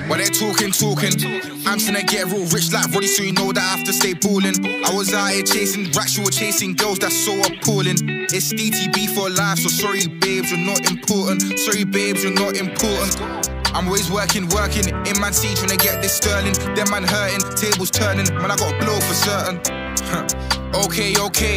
But they're talking. I'm tryna get real rich like Roddy, so you know that I have to stay ballin'. I was out here chasing racks, you were chasing girls, that's so appalling. It's DTB for life, so sorry babes, you're not important. Sorry babes, you're not important. I'm always working, in my seat tryna get this sterling. Them man hurting, tables turning, man I got a blow for certain. Okay.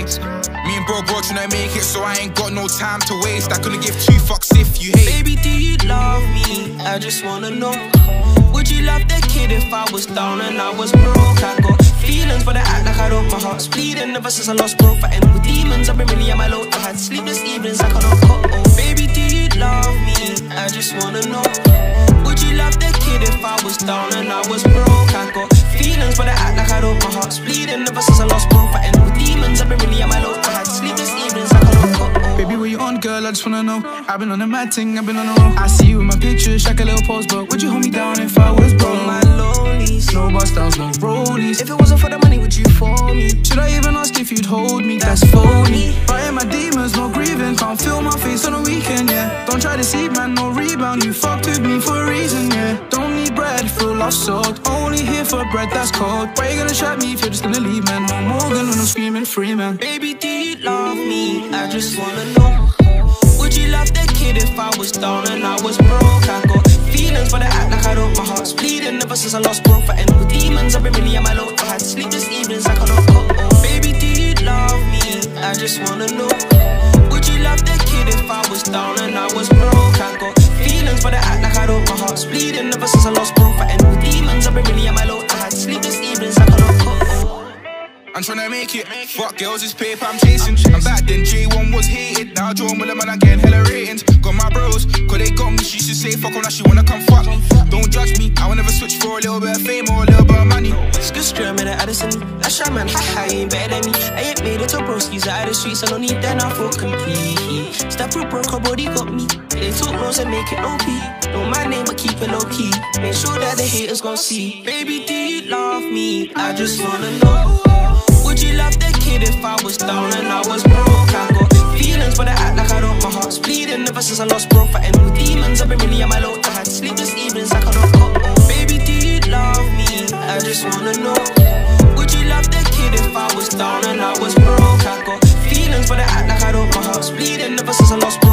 Me and bro tryna make it, so I ain't got no time to waste. I couldn't give two fucks if you hate. Baby, do you love me? I just wanna know. Would you love the kid if I was down and I was broke? I got feelings, but I act like I don't. My heart's bleeding ever since I lost bro. Fighting with demons, I've been really at my low. I had sleepless evenings, I can't cut. Oh, baby, do you love me? I just wanna know. Would you love the kid if I was down and I was broke? I got feelings, but I act like I don't. My heart's bleeding ever since I lost bro. Fighting with demons, I've been really at my low. I had sleepless evenings, I can't cut. Oh. Baby, where you on, girl? I just wanna know. I've been on a mad thing, I've been on a roll. I see you in my pictures, like a little pose, but would you hold me down if I was broke? My lonelies, no bust downs, no rollies. if it wasn't for the money, would you for me? Should I even ask if you'd hold me? That's phony. Fighting my demons, no grieving. Can't feel my face on a weekend, yeah. Don't try to deceive, man, no rebound. You fucked with me for a reason, yeah. Don't need bread, feel lost soaked. Only here for bread that's cold. Why you gonna trap me if you're just gonna leave, man? No Morgan when I'm screaming free, man. Baby, do you love me? I just wanna know. Would you love the kid if I was down and I was broke? I got feelings, but I act like I don't. My heart's bleeding ever since I lost bro. Fighting with demons, I've been really at my low. I had sleepless evenings, I can't cut. Oh, baby, do you love me? I just wanna know. Would you love the kid if I was down and I was broke? I got feelings, but I act like I don't. My heart's bleeding ever since I lost bro. Fighting with demons, I've been really at my low. I had sleepless evenings, I can't cut. I'm tryna make it. Fuck girls, it's paper I'm chasing. And back then J1 was hated. Now John with them and I getting hella ratings. Got my bros, cause they got me. She should say fuck on, now she wanna come fuck. Don't judge me, I will never switch for a little bit of fame or a little bit of money. Skid straight at Addison. That's your man, haha, you ain't better than me. I ain't made it to broskies out of the streets. I don't need that now for complete. Step up broke, her body got me. They talk noise and make it OP. Know my name but keep it low key. Make sure that the haters gon' see. Baby, do you love me? I just wanna know. Would you love the kid if I was down and I was broke? I got feelings, but I act like I don't. My heart's bleeding ever since I lost bro. Fighting with demons, I've been really at my low. I had sleepless evenings, I can't cut. Oh, baby, do you love me? I just wanna know. Would you love the kid if I was down and I was broke? I got feelings, but I act like I don't. My heart's bleeding ever since I lost bro.